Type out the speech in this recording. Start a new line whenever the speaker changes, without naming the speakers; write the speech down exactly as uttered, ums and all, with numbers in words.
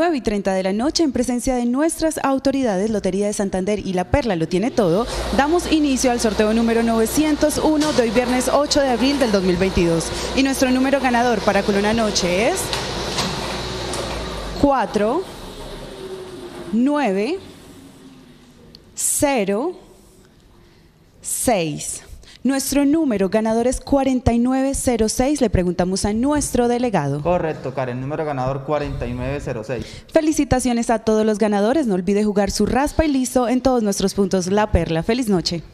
nueve y treinta de la noche, en presencia de nuestras autoridades, Lotería de Santander y La Perla lo tiene todo, damos inicio al sorteo número novecientos uno de hoy viernes ocho de abril del dos mil veintidós. Y nuestro número ganador para Corona Noche es cuatro, nueve, cero, seis. Nuestro número ganador es cuarenta y nueve cero seis. Le preguntamos a nuestro delegado.
Correcto, Karen. Número ganador cuarenta y nueve cero seis.
Felicitaciones a todos los ganadores. No olvide jugar su raspa y listo en todos nuestros puntos La Perla. Feliz noche.